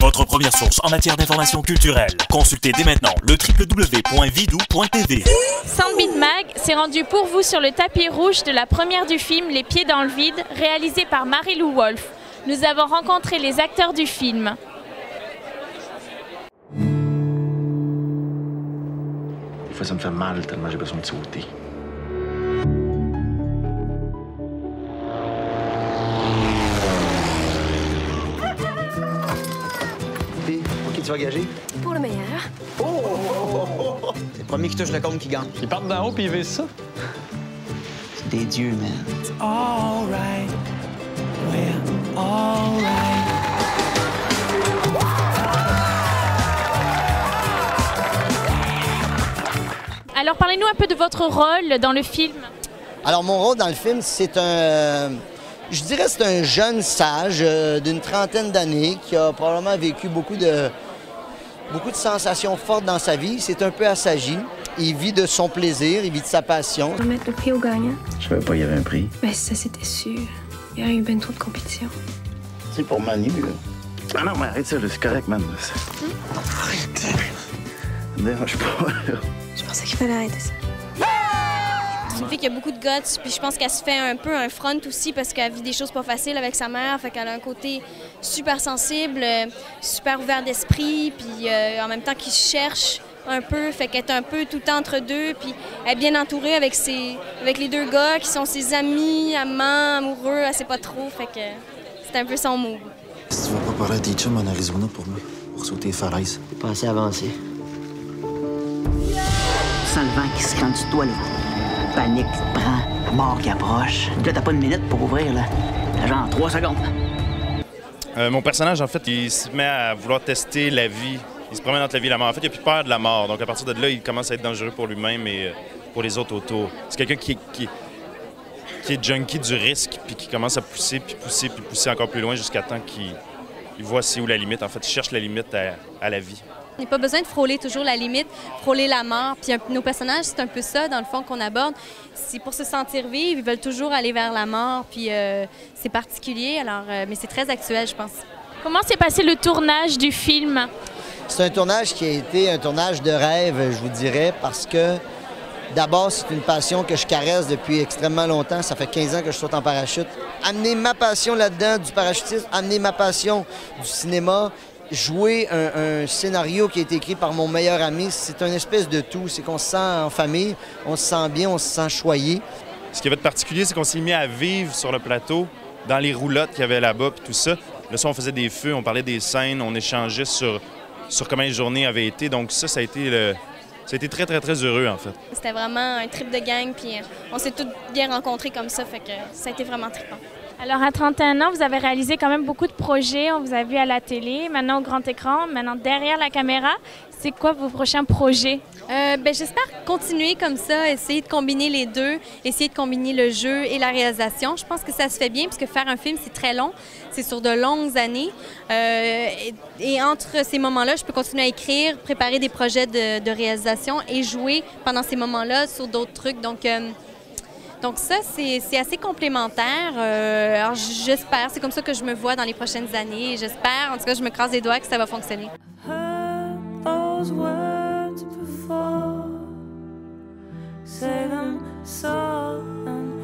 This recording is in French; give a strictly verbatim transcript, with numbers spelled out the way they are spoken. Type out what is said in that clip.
votre première source en matière d'information culturelle. Consultez dès maintenant le w w w point vidou point t v. Soundbeat Mag s'est rendu pour vous sur le tapis rouge de la première du film Les Pieds dans le vide, réalisé par Marie-Lou Wolfe. Nous avons rencontré les acteurs du film. Des fois, ça me fait mal tellement j'ai besoin de sauter. Pour qui tu vas gager? Pour le meilleur. Oh! oh, oh, oh, oh. C'est le premier qui touche le compte qui gagne. Ils partent d'en haut puis ils visent ça. C'est des dieux, man. It's all right. We're all right. Alors parlez-nous un peu de votre rôle dans le film. Alors mon rôle dans le film, c'est un... Je dirais c'est un jeune sage euh, d'une trentaine d'années qui a probablement vécu beaucoup de, beaucoup de sensations fortes dans sa vie. C'est un peu assagi. Il vit de son plaisir, il vit de sa passion. On va mettre le prix au gagnant. Je savais pas qu'il y avait un prix. Ben ça, c'était sûr. Il y aurait eu bien trop de compétition. C'est pour Manu, là. Ah non, mais arrête ça, là, c'est correct, man. Arrête. Ne dérange pas, là. Je pensais qu'il fallait arrêter ça. C'est une fille qui a beaucoup de guts, puis je pense qu'elle se fait un peu un front aussi parce qu'elle vit des choses pas faciles avec sa mère, fait qu'elle a un côté super sensible, super ouvert d'esprit, puis euh, en même temps qui cherche un peu, fait qu'elle est un peu tout le temps entre deux, puis elle est bien entourée avec, ses, avec les deux gars qui sont ses amis, amants, amoureux, elle sait pas trop, fait que c'est un peu son mot. Si tu vas pas parler à tes chums en Arizona pour moi, pour sauter les falaises. T'es pas assez avancé. Tu sens le vent qui se rend du toit, là. Panique qui te prend, la mort qui approche. Là, t'as pas une minute pour ouvrir, là. T'as genre trois secondes. Euh, mon personnage, en fait, il se met à vouloir tester la vie. Il se promène entre la vie et la mort. En fait, il a plus peur de la mort. Donc, à partir de là, il commence à être dangereux pour lui-même et pour les autres autour. C'est quelqu'un qui, qui, qui est junkie du risque, puis qui commence à pousser, puis pousser, puis pousser encore plus loin jusqu'à temps qu'il il voit c'est où la limite. En fait, il cherche la limite à, à la vie. On n'a pas besoin de frôler toujours la limite, frôler la mort. Puis un, nos personnages, c'est un peu ça, dans le fond, qu'on aborde. C'est pour se sentir vivre, ils veulent toujours aller vers la mort. Puis euh, c'est particulier, alors, euh, mais c'est très actuel, je pense. Comment s'est passé le tournage du film? C'est un tournage qui a été un tournage de rêve, je vous dirais, parce que d'abord, c'est une passion que je caresse depuis extrêmement longtemps. Ça fait quinze ans que je saute en parachute. Amener ma passion là-dedans du parachutisme, amener ma passion du cinéma, jouer un, un scénario qui a été écrit par mon meilleur ami, c'est une espèce de tout. C'est qu'on se sent en famille, on se sent bien, on se sent choyé. Ce qui avait de particulier, c'est qu'on s'est mis à vivre sur le plateau, dans les roulottes qu'il y avait là-bas, puis tout ça. Là, ça, on faisait des feux, on parlait des scènes, on échangeait sur, sur comment les journées avaient été. Donc ça, ça a été le... Ça a été très, très, très heureux, en fait. C'était vraiment un trip de gang, puis on s'est tous bien rencontrés comme ça, fait que ça a été vraiment trippant. Alors à trente et un ans, vous avez réalisé quand même beaucoup de projets. On vous a vu à la télé, maintenant au grand écran, maintenant derrière la caméra. C'est quoi vos prochains projets? Euh, ben, j'espère continuer comme ça, essayer de combiner les deux, essayer de combiner le jeu et la réalisation. Je pense que ça se fait bien, puisque faire un film, c'est très long. C'est sur de longues années. Euh, et, et entre ces moments-là, je peux continuer à écrire, préparer des projets de, de réalisation et jouer pendant ces moments-là sur d'autres trucs. Donc, euh, Donc ça, c'est assez complémentaire. Euh, alors j'espère, c'est comme ça que je me vois dans les prochaines années. J'espère, en tout cas, je me croise les doigts que ça va fonctionner. Those words before, say them so